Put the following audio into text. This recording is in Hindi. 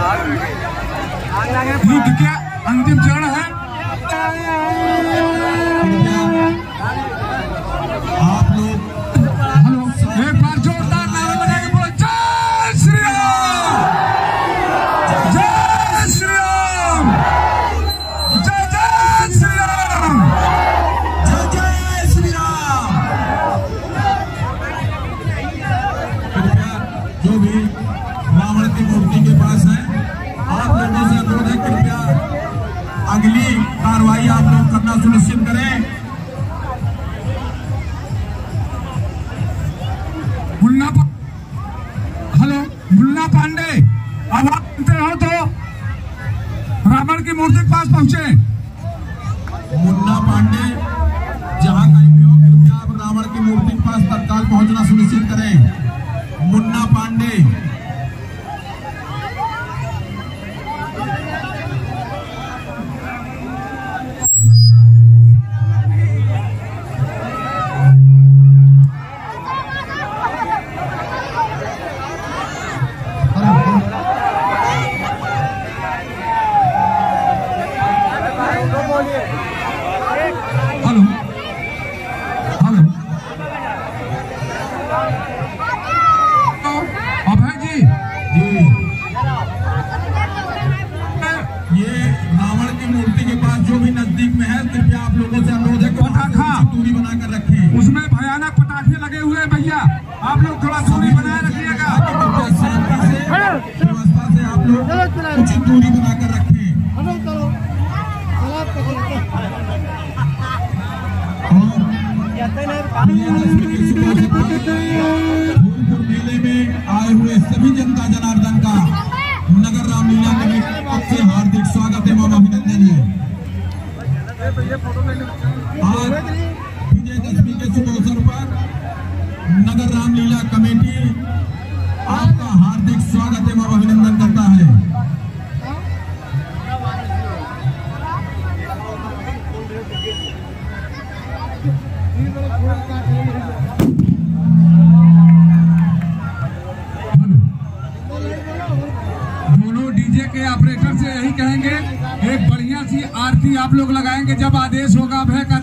युद्ध के अंतिम चरण है। आप लोग हेलो, एक बार जोरदार नारा लगाएंगे, बोलो जय श्री राम, जय श्री राम, जय जय श्री राम, जय जय श्री राम। कृपया जो भी रावण की मूर्ति के पास है, आप लोगों से अनुरोध है, कृपया अगली कार्रवाई आप लोग करना सुनिश्चित करें। हेलो, मुन्ना पांडे, अब आप सुनते हो तो रावण की मूर्ति के पास पहुंचे। मुन्ना पांडे जहां कहीं भी हो, कृपया आप रावण की मूर्ति के पास तत्काल पहुंचना सुनिश्चित करें। मुन्ना पांडे, हेलो हेलो, अभय जी, ये रावण की मूर्ति के पास जो भी नजदीक में है, कृपया आप लोगों से अनुरोध है कि पटाखा दूरी बनाकर रखें। उसमें भयानक पटाखे लगे हुए हैं भैया, आप लोग थोड़ा दूरी बनाए रखिएगा। व्यवस्था से आप लोग उचित दूरी बनाकर रखें। फूलपुर मेले में आए हुए सभी जनता जनार्दन का नगर रामलीला कमेटी से हार्दिक स्वागत एवं अभिनंदन है। आज विजयदशमी के शुभ अवसर पर नगर रामलीला कमेटी आपका हार्दिक स्वागत एवं अभिनंदन करता है। दोनों डीजे के ऑपरेटर से यही कहेंगे, एक बढ़िया सी आरती आप लोग लगाएंगे जब आदेश होगा अभय का।